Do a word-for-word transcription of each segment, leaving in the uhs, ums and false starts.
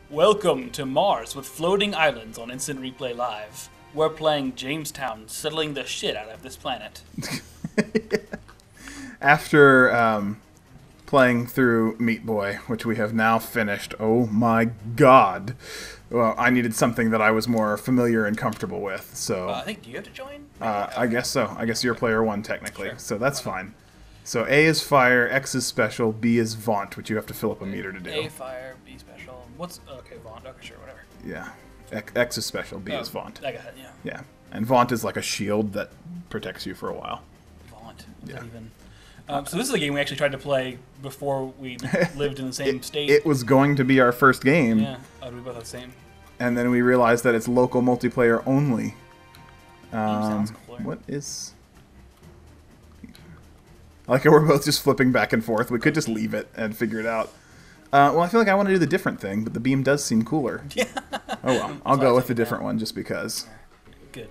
Welcome to Mars with floating islands on Instant Replay Live. We're playing Jamestown, settling the shit out of this planet. After um, playing through Meat Boy, which we have now finished, oh my god. Well, I needed something that I was more familiar and comfortable with, so... Uh, I think, do you have to join? Uh, I guess so. I guess you're player one, technically, Sure. so that's fine. So A is fire, X is special, B is Vaunt, which you have to fill up a meter to do. A fire, B special. What's... Okay, Vaunt. Okay, sure, whatever. Yeah. X, X is special, B oh, is Vaunt. I got it, yeah. Yeah. And Vaunt is like a shield that protects you for a while. Vaunt. What's Yeah. that even... Um, so this is a game we actually tried to play before we lived in the same it, state. It was going to be our first game. Yeah. Oh, we both have the same. And then we realized that it's local multiplayer only. Um, sounds cooler. What is... I like how we're both just flipping back and forth. We could just leave it and figure it out. Uh, well, I feel like I want to do the different thing, but the beam does seem cooler. Yeah. Oh well, I'll go with the different one just because. Good.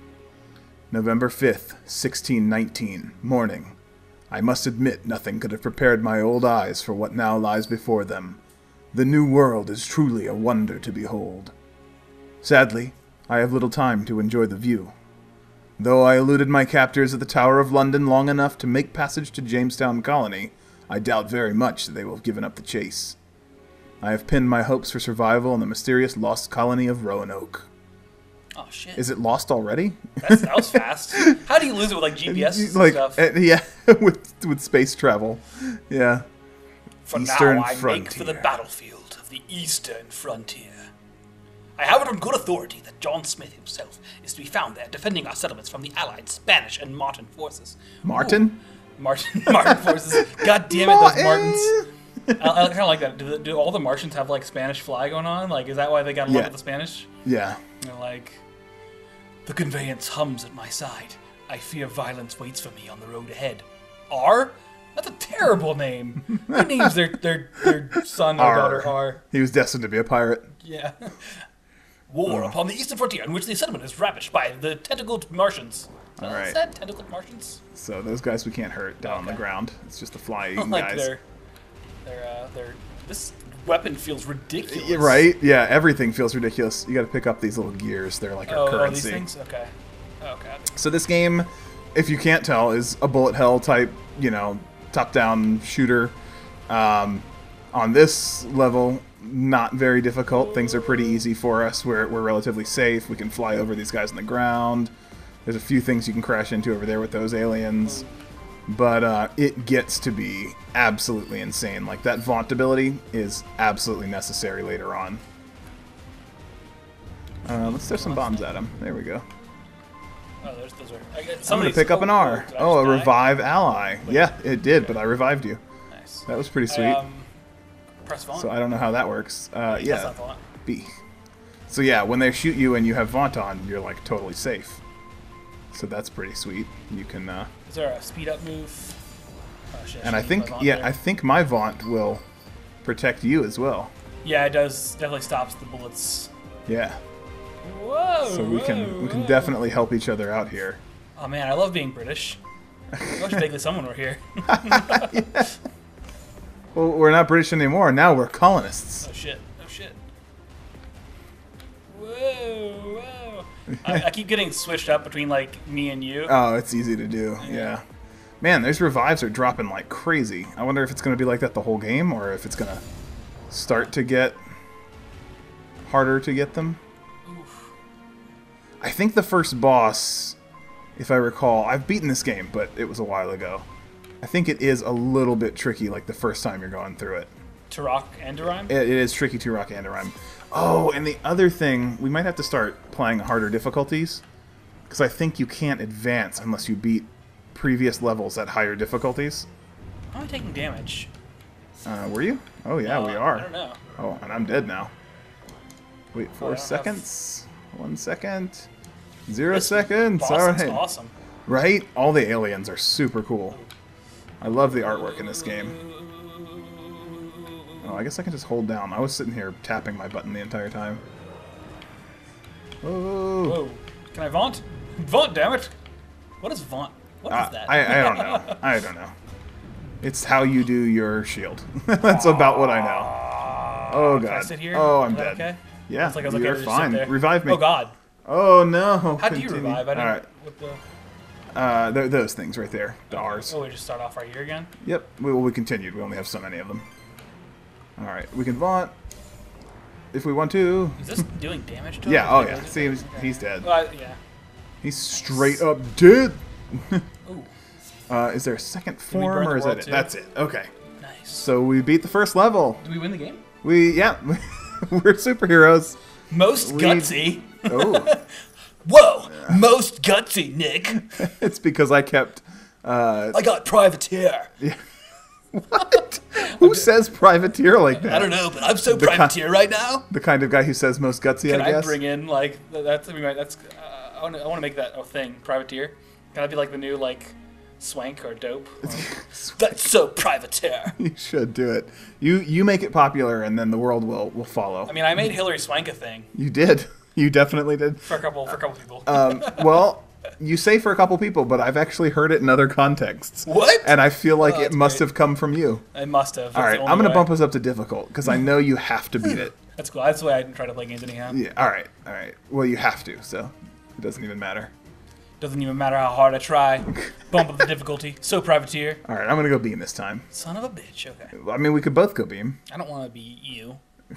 November fifth, sixteen nineteen, morning. I must admit nothing could have prepared my old eyes for what now lies before them. The new world is truly a wonder to behold. Sadly, I have little time to enjoy the view. Though I eluded my captors at the Tower of London long enough to make passage to Jamestown Colony, I doubt very much that they will have given up the chase. I have pinned my hopes for survival on the mysterious lost colony of Roanoke. Oh, shit. Is it lost already? That's, that was fast. How do you lose it with, like, G P S and like, stuff? uh, yeah, with, with space travel. Yeah. For Eastern now, I Frontier. make for the battlefield of the Eastern Frontier. I have it on good authority that John Smith himself is to be found there, defending our settlements from the allied Spanish and Martin forces. Martin? Ooh. Martin Martin forces. God damn it, those Martins. I, I kind of like that. Do, the, do all the Martians have, like, Spanish fly going on? Like, is that why they got in love Yeah. with the Spanish? Yeah. They're like, the conveyance hums at my side. I fear violence waits for me on the road ahead. R? That's a terrible name. Who names their, their, their son or R. daughter R? He was destined to be a pirate. Yeah. War upon the eastern frontier in which the settlement is ravaged by the tentacled Martians. All Uh, right. Is that tentacled Martians? So those guys we can't hurt down on the Okay. ground. It's just the flying like guys. they're, they're, uh, they're, this weapon feels ridiculous. Yeah, right? Yeah, everything feels ridiculous. You got to pick up these little gears. They're like our Oh, oh, currency. these things? Okay. Oh, okay. So this game, if you can't tell, is a bullet hell type, you know, top-down shooter. Um, on this level, not very difficult. Things are pretty easy for us. We're, we're relatively safe. We can fly over these guys on the ground. There's a few things you can crash into over there with those aliens. But uh, it gets to be absolutely insane. Like, that Vaunt ability is absolutely necessary later on. Uh, let's throw some bombs at him. There we go. Oh, there's, those are... I guess I'm going to pick up an R. Oh, a revive ally. Yeah, it did, but I revived you. Nice. That was pretty sweet. I, um, press Vaunt. So I don't know how that works. Uh, That's yeah, not Vaunt. B. So yeah, when they shoot you and you have Vaunt on, you're like totally safe. So that's pretty sweet. You can... Uh, Is there a speed up move? Oh, shit, and I should think, use my Vaunt yeah, there. I think my Vaunt will protect you as well. Yeah, it does. Definitely stops the bullets. Yeah. Whoa! So we can whoa, we can whoa. definitely help each other out here. Oh man, I love being British. I wish vaguely someone were here. Yeah. Well, we're not British anymore. Now we're colonists. Oh shit! Oh shit! Whoa! Whoa! I, I keep getting switched up between like me and you. Oh, it's easy to do. Yeah. Man, those revives are dropping like crazy. I wonder if it's going to be like that the whole game, or if it's going to start to get harder to get them. Oof. I think the first boss, if I recall, I've beaten this game, but it was a while ago. I think it is a little bit tricky, like the first time you're going through it. To rock and to rhyme. It, it is tricky to rock and to rhyme. Oh, and the other thing, we might have to start playing harder difficulties, because I think you can't advance unless you beat previous levels at higher difficulties. I'm only taking damage. Uh, were you? Oh yeah, Uh, we are. I don't know. Oh, and I'm dead now. Wait, Oh, I four don't seconds. One second. Zero This seconds. boss All looks right. awesome. Right? All the aliens are super cool. I love the artwork in this game. Oh, I guess I can just hold down. I was sitting here tapping my button the entire time. Whoa. Whoa! Can I vaunt? Vaunt, damn it! What is vaunt? What is Uh, that? I, I don't know. I don't know. It's how you do your shield. That's about what I know. Oh can I god. sit here? Oh, I'm Is that dead. Okay. Yeah, It's like I was like, you're I just sit fine. there. Revive me. Oh god. Oh no. How do you Continue. revive? I didn't. All right. With the... Uh, th those things right there. The R's. Oh, we just start off right here again. Yep. We, well, we continued. We only have so many of them. All right. We can vaunt if we want to. Is this doing damage to him? Yeah. Oh Like, yeah. is it- See, he's, okay. he's dead. Well, I- yeah. He's straight up dead. Ooh. Uh, is there a second we form, burn or the is that world it? too? That's it. Okay. Nice. So we beat the first level. Do we win the game? We yeah. We're superheroes. Most We- gutsy. Oh. Whoa! Most gutsy, Nick. It's because I kept. Uh, I got privateer. yeah. What? Who says privateer like that? I don't know, but I'm so The ki- privateer right now. The kind of guy who says most gutsy, Can I I, guess. bring in like th- that's I mean, that's uh, I want to I want to make that a thing, privateer. Can I be like the new like swank or dope? Or, that's so privateer. You should do it. You you make it popular, and then the world will will follow. I mean, I made Hillary Swank a thing You did. You definitely did. for a couple for a couple people. Um, well, you say for a couple people, but I've actually heard it in other contexts. What? And I feel like Oh, it that's must great. have come from you. I must have. All right, I'm going to bump us up to difficult because I know you have to beat it. That's cool. That's the way I try to play games anyhow. Yeah. All right. All right. Well, you have to, so it doesn't even matter. Doesn't even matter how hard I try. Bump up the difficulty. So privateer. All right, I'm going to go beam this time. Son of a bitch. Okay. I mean, we could both go beam. I don't want to be you.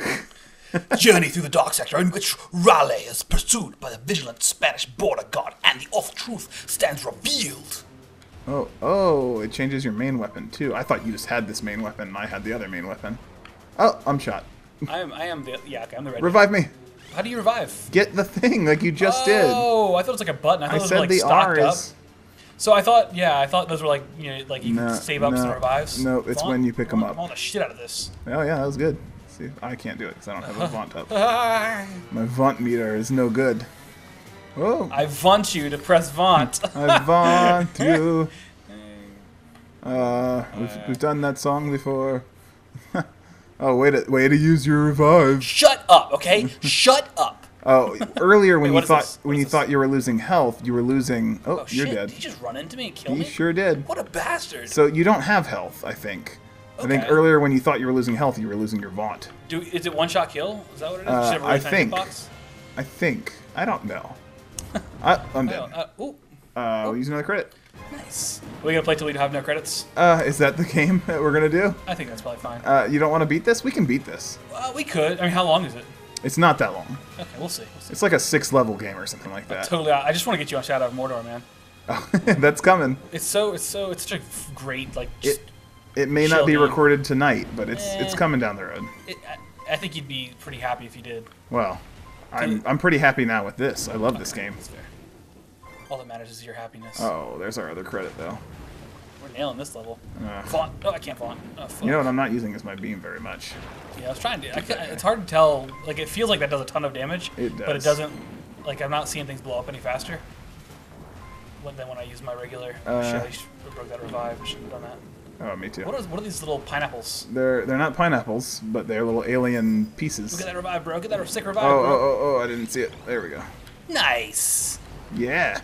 Journey through the dark sector in which Raleigh is pursued by the vigilant Spanish border guard and the awful truth stands revealed. Oh, oh, it changes your main weapon too. I thought you just had this main weapon and I had the other main weapon. Oh, I'm shot. I am, I am the, yeah, okay, I'm the red. Revive me. How do you revive? Get the thing like you just did. Oh, I thought it was like a button. I thought I it was said like the stocked R up. is. So I thought, yeah, I thought those were like, you know, like you No, can save ups no, and revives. no, it's Vaunt? when you pick I 'em want- up. I want the shit out of this. Oh yeah, that was good. See, I can't do it because I don't have a Vaunt up. I My Vaunt meter is no good. Oh, want you to press Vaunt. I Vaunt you. Uh, we've, we've done that song before. Oh, way to way to use your revive. Shut up, okay? Shut up. Oh, earlier when Wait, you what is thought this? What when is you this? thought you were losing health, you were losing. Oh, Oh you're shit! dead. Did he just run into me and kill He me? sure did. What a bastard! So you don't have health, I think. I think Okay. earlier when you thought you were losing health, you were losing your Vaunt. Do is it one shot kill? Is that what it is? Uh, Just have a really I tiny think. hitbox? I think. I don't know. I, I'm Oh, dead. uh, ooh, Uh, we'll use another credit. nice. Are we gonna play till we have no credits? Uh, is that the game that we're gonna do? I think that's probably fine. Uh, you don't want to beat this? We can beat this. Uh, we could. I mean, how long is it? It's not that long. Okay, we'll see. We'll see. It's like a six level game or something like that. Totally. I just want to get you on Shadow of Mordor, man. Oh, that's coming. It's so. It's so. It's such a f- great like. Just, It it may chill not be game. recorded tonight, but it's it's Eh. coming down the road. it, I, I think you'd be pretty happy if you did. Well, I'm I'm pretty happy now with this. I love this game. That's fair. All that matters is your happiness. Oh, there's our other credit though. We're nailing this level. Uh, Font. Oh, I can't font. Oh, fuck. you know what I'm not using is my beam very much. Yeah, I was trying to. I can't, it's hard to tell. Like, it feels like that does a ton of damage. It But it does. doesn't. Like, I'm not seeing things blow up any faster. When, than when I use my regular. Uh, shit, I sh- broke that revive. I should have done that. Oh, me too. What are, what are these little pineapples? They're they're not pineapples, but they're little alien pieces. Look at that revive, bro. Get that sick Oh, revive, oh, bro. oh, oh, I didn't see it. There we go. Nice. Yeah.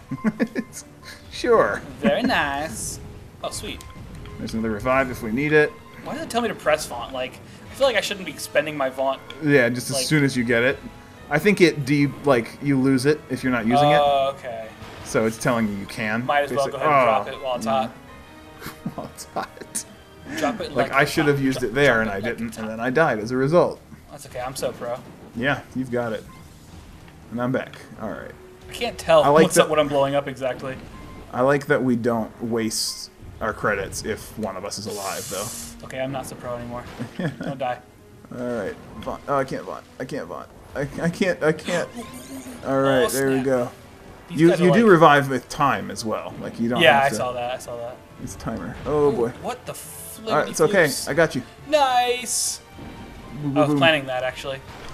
Sure. Very nice. Oh, sweet. There's another revive if we need it. Why does it tell me to press font? Like, I feel like I shouldn't be spending my Vaunt. Yeah, just as Like- soon as you get it. I think it de like you lose it if you're not using it. Oh, okay. So it's telling you you can. Might as well basic- go ahead and oh, drop it while it's yeah. hot. While it's hot. Drop it Like like I it's should hot. have used Drop- it there drop and I like didn't, it's and hot. then I died as a result. That's okay. I'm so pro. Yeah, you've got it. And I'm back. All right. I can't tell I like what's that- up, what I'm blowing up exactly. I like that we don't waste our credits if one of us is alive, though. Okay, I'm not so pro anymore. Don't die. All right. Vaunt. Oh, I can't Vaunt. I can't Vaunt. I, I can't. I can't. All right, Oh, there we snap. go. These You guys are you do like- revive with time as well. Like you don't. Yeah, have I to, saw that. I saw that. It's timer. Oh boy. What the flip? All right, it's okay. I got you. Nice. I was planning that actually.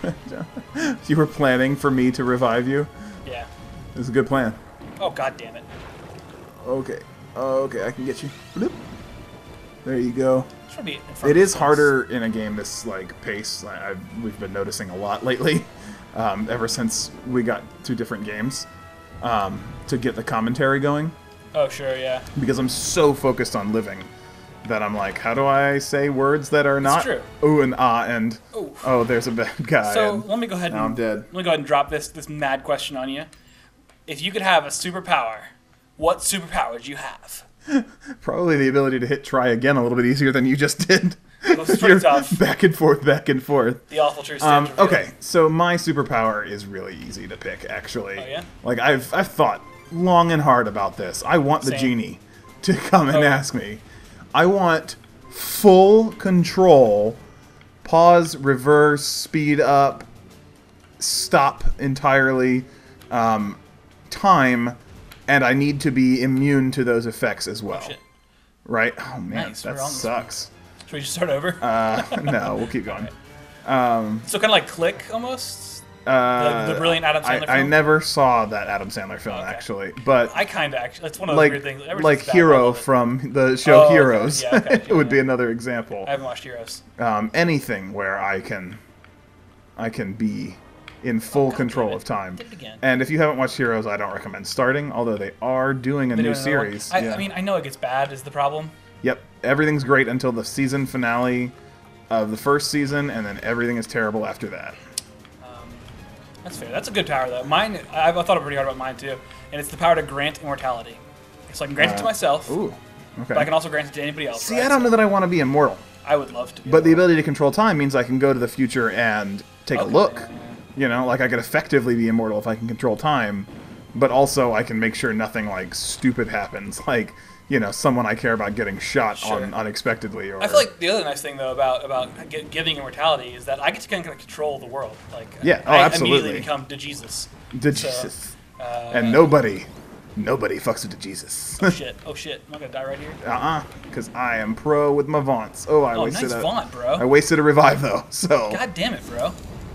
You were planning for me to revive you. Yeah. It was a good plan. Oh god damn it. Okay. Okay, I can get you. Bloop. There you go. Should be in front It of is this. harder in a game this like pace. I, I've, we've been noticing a lot lately, um, ever since we got two different games, um, to get the commentary going Oh sure, yeah. because I'm so focused on living that I'm like, how do I say words that are not true. ooh and ah and Ooh. oh, there's a bad guy. So and let me go ahead and now I'm dead. let me go ahead and drop this this mad question on you. If you could have a superpower, what superpower would you have? Probably the ability to hit try again a little bit easier than you just did. That's pretty tough. Back and forth, back and forth. The awful truth Um, stands revealed. okay, so my superpower is really easy to pick, actually. Oh, yeah? Like, I've I've thought long and hard about this. I want the Same. genie to come and Oh. ask me. I want full control, pause, reverse, speed up, stop entirely, um, time, and I need to be immune to those effects as well. Oh, shit. Right? Oh, man, Nice, we're that on this sucks. Should we just start over? Uh, no, we'll keep going. So kind of like Click, almost? Uh, the, the brilliant Adam Sandler I, I film? never saw that Adam Sandler film, Okay. actually, but I kind of actually... It's one of those like weird things. Ever like since that, I Hero love it. from the show Oh, okay. Heroes Yeah, okay, it would yeah. be another example. I haven't watched Heroes. Um, anything where I can, I can be in full Oh, God control damn it. of time. Did it again. And if you haven't watched Heroes, I don't recommend starting. Although they are doing a They're new doing another one. series. I, yeah. I mean, I know it gets bad is the problem. Yep, everything's great until the season finale of the first season, and then everything is terrible after that. Um, that's fair. That's a good power, though. Mine, I've I thought pretty hard about mine, too. And it's the power to grant immortality. So I can grant it to Uh, myself, Ooh, okay. but I can also grant it to anybody else. See, right? I don't So know that I want to be immortal. I would love to be. But the able- ability to control time means I can go to the future and take Okay. a look. You know, like I could effectively be immortal if I can control time, but also I can make sure nothing like stupid happens, like you know, someone I care about getting shot Sure. on unexpectedly. Or I feel like the other nice thing, though, about about gi- giving immortality is that I get to kind of control the world. Like, Yeah, oh, I absolutely. immediately become to Jesus. the so, Jesus, Uh, and nobody, nobody fucks with the Jesus. Oh shit! Oh shit! Am I gonna die right here? uh-uh, because I am pro with my Vaunts. Oh, I Oh, wasted nice a, Vaunt, bro. I wasted a revive though. So, God damn it, bro!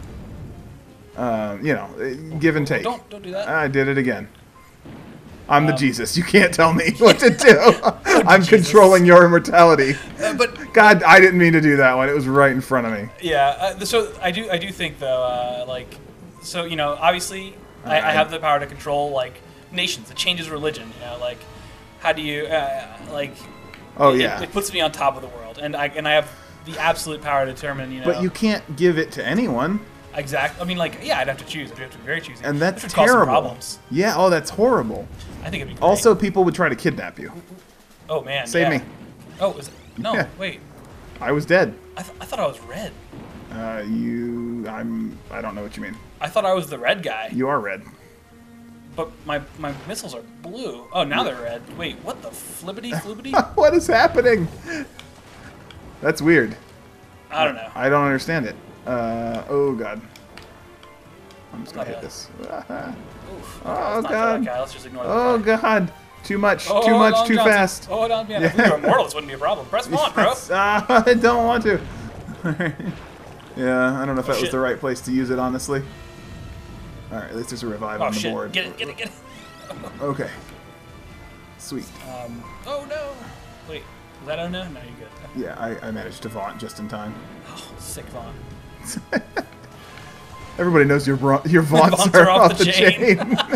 uh, you know, give and take. Don't don't do that. I did it again. I'm the Um, Jesus. You can't tell me what to do. I'm Jesus. controlling your immortality. Uh, but God, I didn't mean to do that one. It was right in front of me. yeah, uh, so I do I do think though, uh, like, so you know, obviously, I, I Alright. have the power to control like nations. It changes religion. You know, like, how do you uh, like? Oh, it, yeah. It, it puts me on top of the world, and I and I have the absolute power to determine. You know, But you can't give it to anyone. exact. I mean, like, yeah, I'd have to choose. I'd have to be very choosy. And that's Which would cause some terrible. problems. Yeah, oh, that's horrible. I think it'd be great. Also, people would try to kidnap you. oh man, Save yeah. me. Oh, is it? No, Yeah. wait. I was dead. I, th- I thought I was red. Uh, you... I'm... I don't know what you mean. I thought I was the red guy. You are red. But my, my missiles are blue. Oh, now they're red. Wait, what the flippity floopity? What is happening? That's weird. I don't know. I don't understand it. Uh, oh, God. I'm just Not gonna hit bad. this. Oof. Oh, Let's not kill God. that guy. Let's just ignore Oh, the guy. God. Too much. Oh, Too much. Long Too Johnson. fast. Oh, hold on, man. If we were immortal, this wouldn't be a problem. Press Vaunt, bro. Uh, I don't want to. Yeah, I don't know if Oh, that was shit. the right place to use it, honestly. Alright, at least there's a revive Oh, on the shit. board. Get it, get it, get it. Okay. Sweet. Um, oh, no. Wait, is that oh no? No, you're good. Yeah, I, I managed to Vaunt just in time. Oh, sick Vaunt. Everybody knows your bra- your Vaunts Vaunts are, off the chain.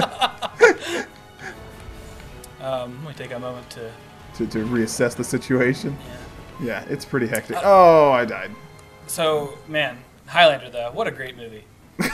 Um, let me take a moment to... to, to reassess the situation. Yeah. Yeah, it's pretty hectic. Oh, I died. So, man, Highlander, though, what a great movie.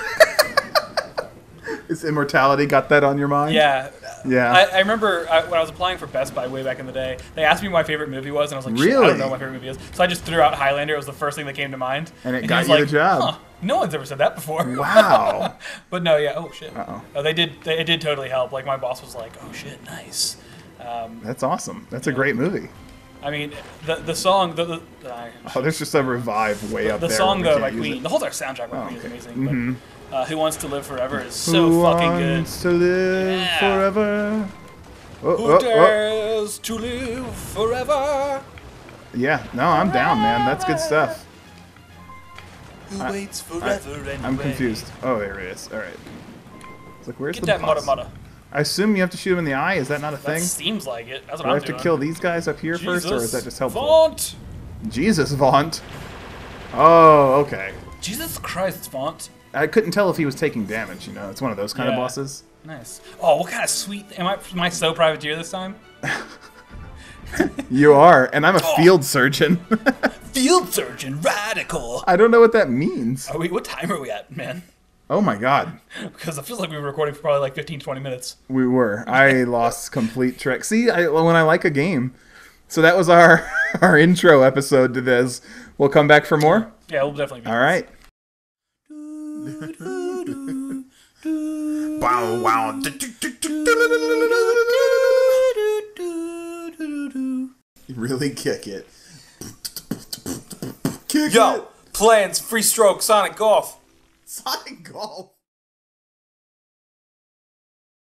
Is immortality got that on your mind? Yeah. Yeah. I, I remember I, when I was applying for Best Buy way back in the day, they asked me what my favorite movie was, and I was like, shit, I Really? don't know what my favorite movie is. So I just threw out Highlander. It was the first thing that came to mind. And it he got was you the like, job. Huh, no one's ever said that before. Wow. But no, yeah. Oh, shit. Uh-oh. Oh, they did. They, it did totally help. Like, my boss was like, oh, shit, nice. Um, That's awesome. That's a great movie. I mean, the the song, the, the, the, Oh, there's just a revive way up the there. song, where we though, by can't use Queen, it. the whole entire soundtrack by Oh, Queen is okay. amazing. Mhm. But uh, Who Wants to Live Forever is so Who fucking good. wants to live Yeah. forever? Oh, Who oh, oh. dares to live forever? Yeah, no, I'm down, man. That's good stuff. Who I- waits forever anyway? I'm confused. Oh, there it is. All right. It's like, where's Get the that boss? mata mata. I assume you have to shoot him in the eye. Is that not a That thing? seems like it. That's what Do I I'm have to doing. kill these guys up here first, or is that just helpful? Vaunt! Jesus, Vaunt. Oh, okay. Jesus Christ, Vaunt. I couldn't tell if he was taking damage, you know? It's one of those kind of Yeah. bosses. Nice. Oh, what kind of sweet... Am I, am I so privateer this time? You are, and I'm a Oh. field surgeon. Field surgeon, radical. I don't know what that means. Are we? What time are we at, man? Oh my god. Because it feels like we were recording for probably like fifteen, twenty minutes. We were. I lost complete track. See, I, when I like a game. So that was our our intro episode to this. We'll come back for more? Yeah, we'll definitely be. All right. Wow, wow. Really kick it. Kick Yo, it. plans, free stroke, Sonic Golf. Sonic Golf.